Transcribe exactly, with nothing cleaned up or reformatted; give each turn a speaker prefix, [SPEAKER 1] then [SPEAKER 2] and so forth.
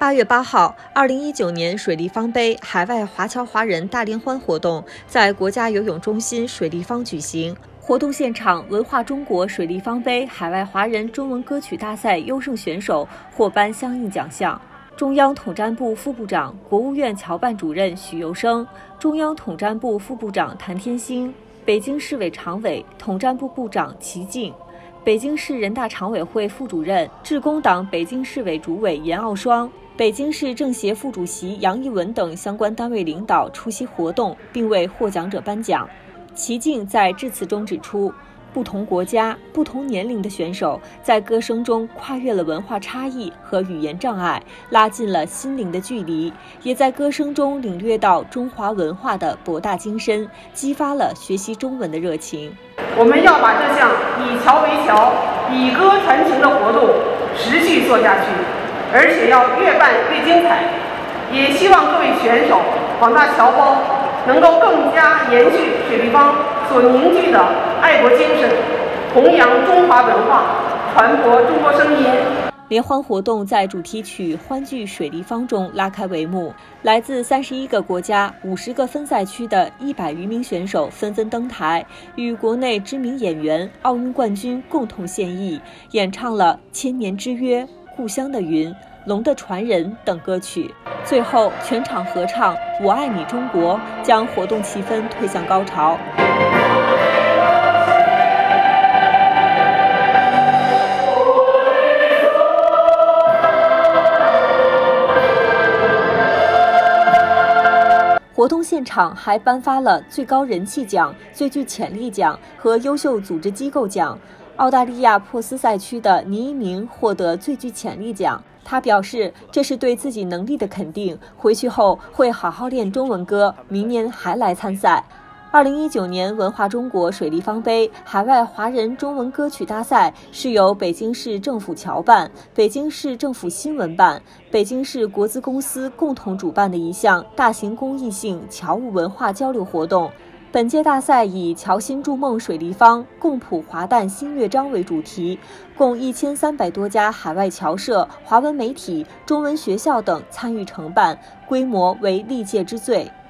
[SPEAKER 1] 八月八号，二零一九年水立方杯海外华侨华人大联欢活动在国家游泳中心水立方举行。活动现场，文化中国水立方杯海外华人中文歌曲大赛优胜选手获颁相应奖项。中央统战部副部长、国务院侨办主任许又生，中央统战部副部长谭天星，北京市委常委、统战部部长齐静，北京市人大常委会副主任、致公党北京市委主委严傲双，北京市政协副主席杨一文等相关单位领导出席活动，并为获奖者颁奖。齐静在致辞中指出，不同国家、不同年龄的选手在歌声中跨越了文化差异和语言障碍，拉近了心灵的距离，也在歌声中领略到中华文化的博大精深，激发了学习中文的热情。
[SPEAKER 2] 我们要把这项以侨为侨、以歌传情的活动持续做下去，而且要越办越精彩。也希望各位选手、广大侨胞能够更加延续水立方所凝聚的爱国精神，弘扬中华文化，传播中国声音。
[SPEAKER 1] 联欢活动在主题曲《欢聚水立方》中拉开帷幕，来自三十一个国家、五十个分赛区的一百余名选手纷纷登台，与国内知名演员、奥运冠军共同献艺，演唱了《千年之约》、《故乡的云》、《龙的传人》等歌曲。最后，全场合唱《我爱你中国》，将活动气氛推向高潮。活动现场还颁发了最高人气奖、最具潜力奖和优秀组织机构奖。澳大利亚珀斯赛区的倪一鸣获得最具潜力奖。他表示，这是对自己能力的肯定，回去后会好好练中文歌，明年还来参赛。二零一九年文化中国水立方杯海外华人中文歌曲大赛是由北京市政府侨办、北京市政府新闻办、北京市国资公司共同主办的一项大型公益性侨务文化交流活动。本届大赛以“侨心筑梦水立方，共谱华诞新乐章”为主题，共一千三百多家海外侨社、华文媒体、中文学校等参与承办，规模为历届之最。